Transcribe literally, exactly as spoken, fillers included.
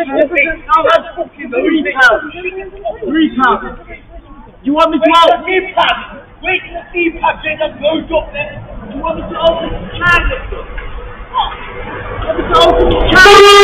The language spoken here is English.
Three pounds. Three pounds. You want me to out? Three pounds. Wait till the three pounds. There's a road up there. You want me to open the can? You want me to open the can?